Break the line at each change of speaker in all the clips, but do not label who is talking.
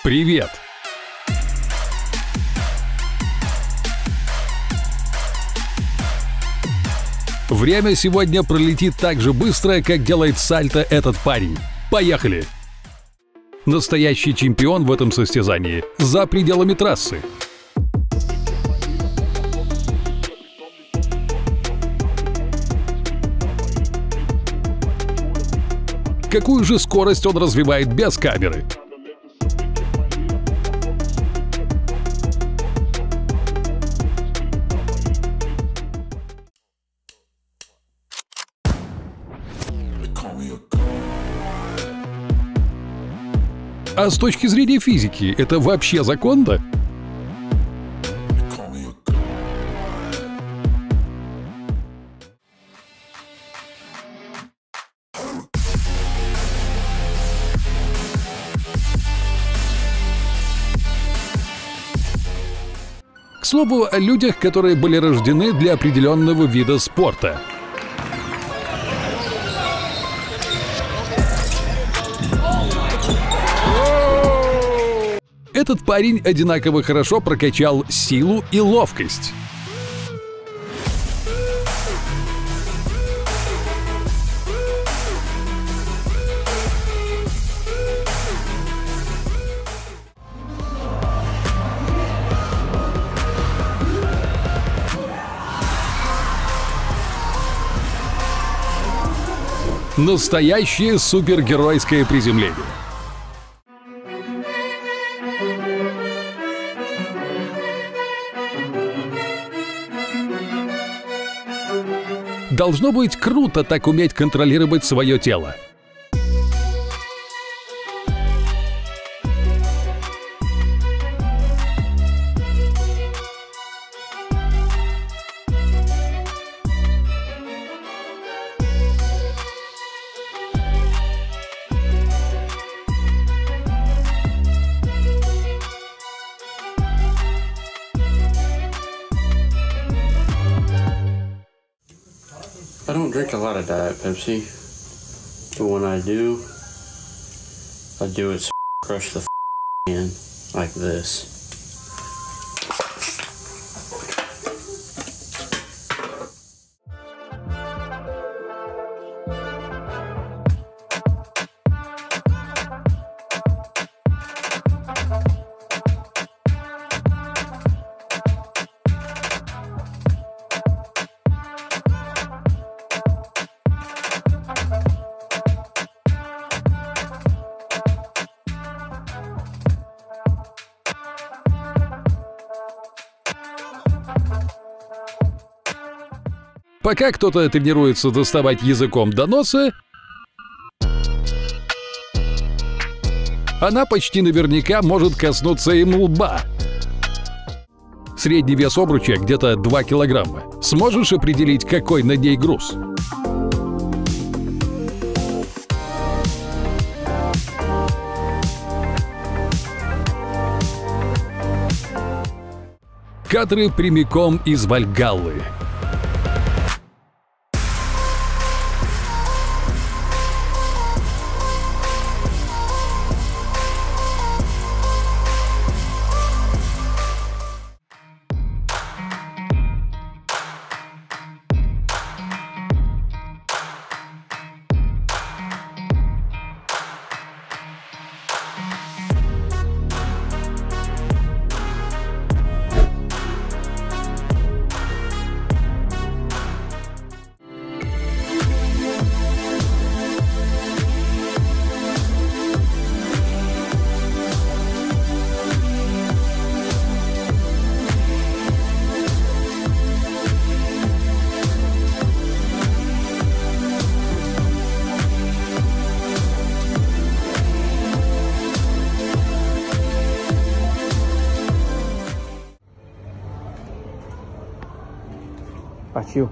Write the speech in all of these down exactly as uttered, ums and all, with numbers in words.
Привет! Время сегодня пролетит так же быстро, как делает сальто этот парень. Поехали! Настоящий чемпион в этом состязании за пределами трассы. Какую же скорость он развивает без камеры? А с точки зрения физики, это вообще законно? К слову о людях, которые были рождены для определенного вида спорта. Этот парень одинаково хорошо прокачал силу и ловкость. Настоящее супергеройское приземление. Должно быть круто так уметь контролировать свое тело.
I don't drink a lot of Diet Pepsi, but when I do, I do it so crush the can like this.
Пока кто-то тренируется доставать языком до носа, она почти наверняка может коснуться им лба. Средний вес обруча где-то два килограмма. Сможешь определить, какой на ней груз? Кадры прямиком из Вальгаллы.
Partiu.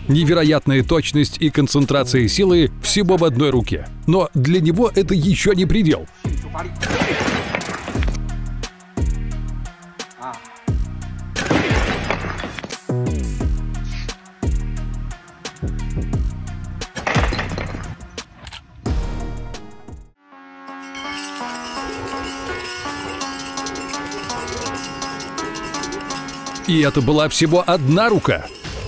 Невероятная точность и концентрация силы всего в одной руке. Но для него это еще не предел. И это была всего одна рука.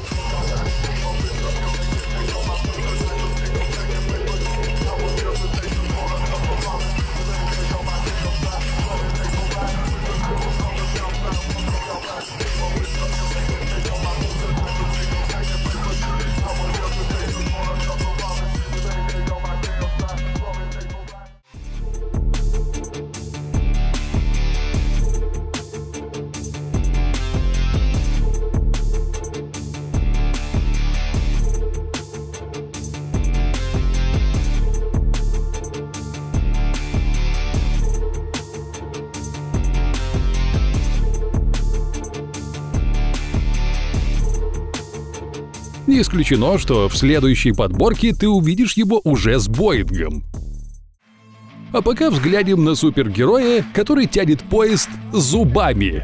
Не исключено, что в следующей подборке ты увидишь его уже с Боингом. А пока взглянем на супергероя, который тянет поезд зубами.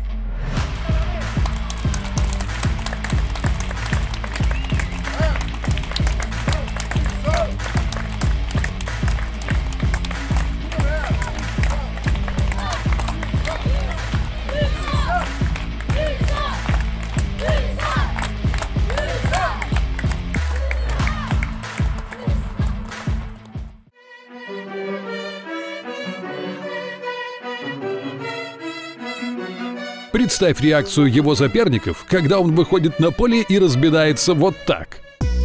Представь реакцию его соперников, когда он выходит на поле и разбегается вот так.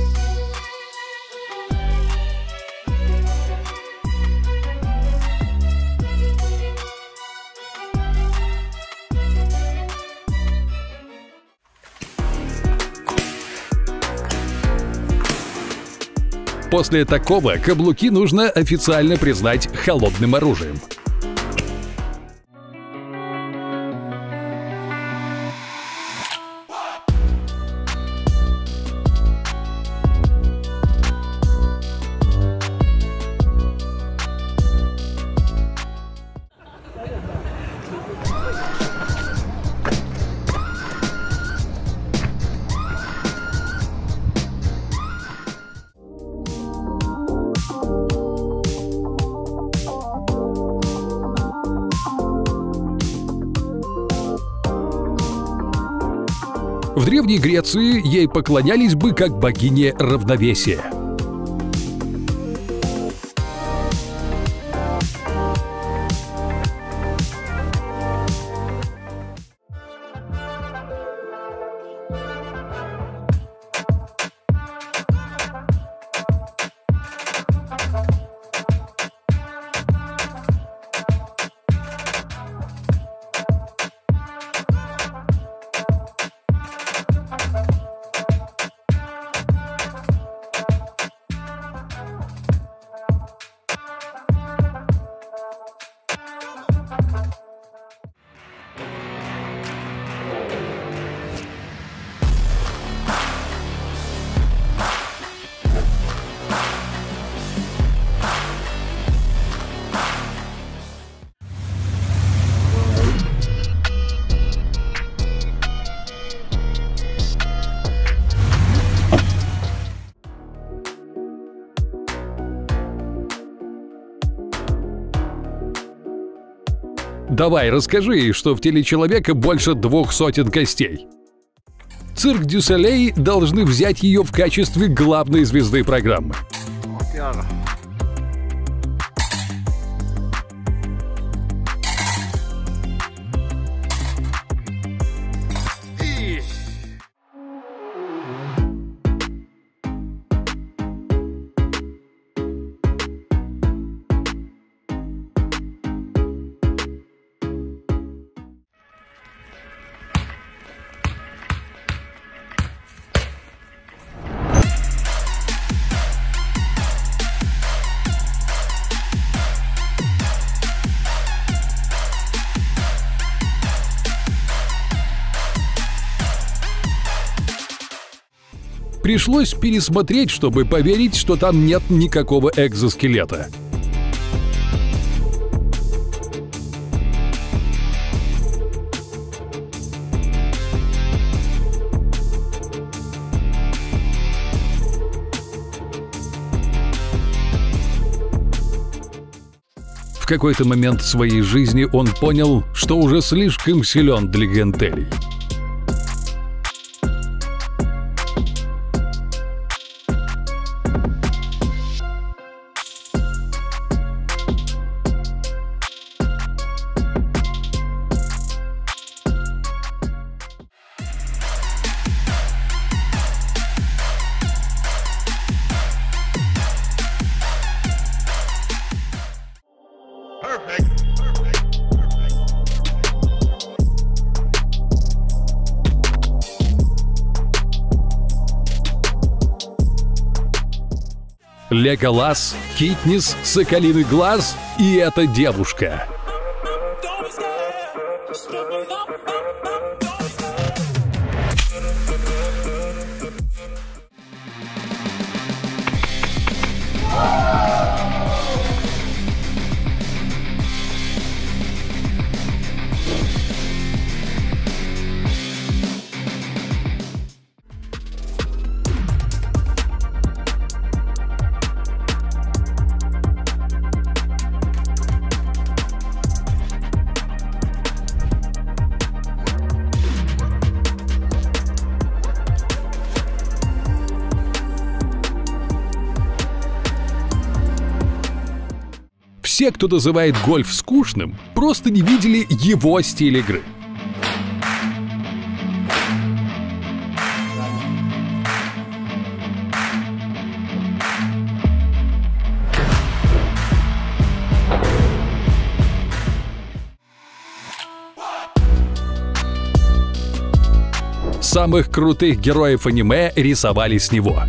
После такого каблуки нужно официально признать холодным оружием. В Древней Греции ей поклонялись бы как богине равновесия. Давай, расскажи, что в теле человека больше двух сотен костей. Цирк дю Солей должны взять ее в качестве главной звезды программы. Пришлось пересмотреть, чтобы поверить, что там нет никакого экзоскелета. В какой-то момент в своей жизни он понял, что уже слишком силен для гантелей. Леголас, Китнис, Соколиный глаз и эта девушка. Все, кто называет гольф скучным, просто не видели его стиль игры. Самых крутых героев аниме рисовали с него.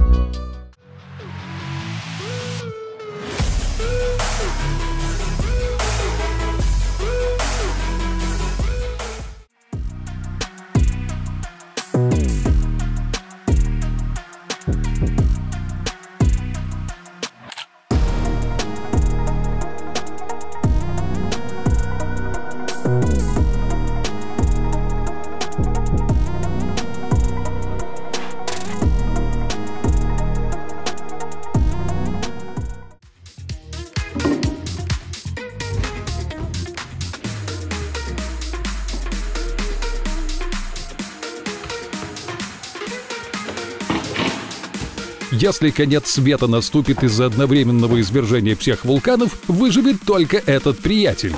Если конец света наступит из-за одновременного извержения всех вулканов, выживет только этот приятель.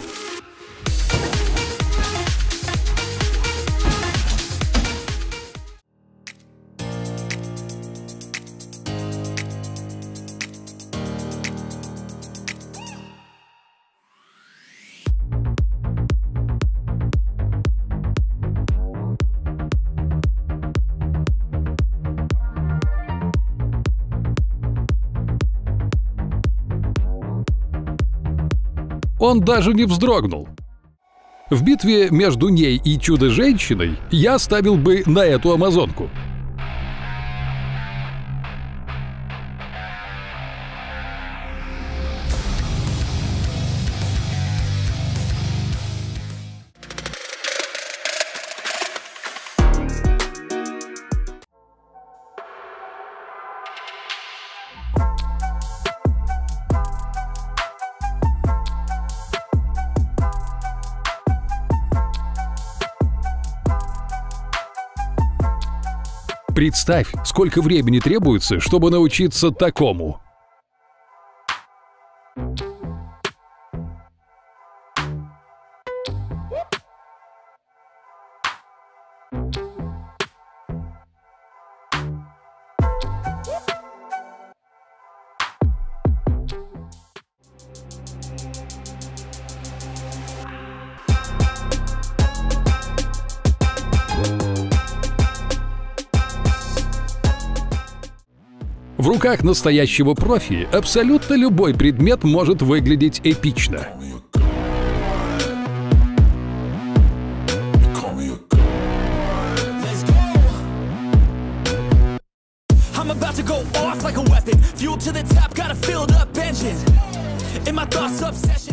Он даже не вздрогнул. В битве между ней и Чудо-женщиной я ставил бы на эту амазонку. Представь, сколько времени требуется, чтобы научиться такому. В руках настоящего профи абсолютно любой предмет может выглядеть эпично.
go off like a weapon. Fuel to the top, got a filled up engine. In my thoughts, obsession.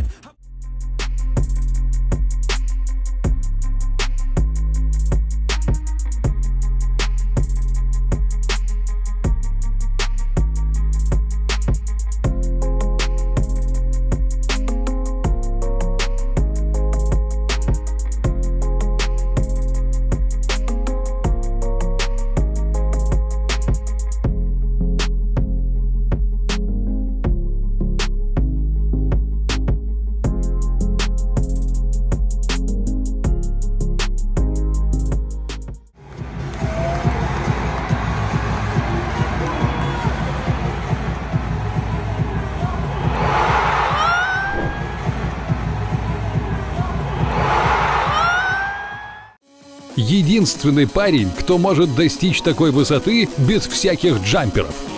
Единственный парень, кто может достичь такой высоты без всяких джамперов.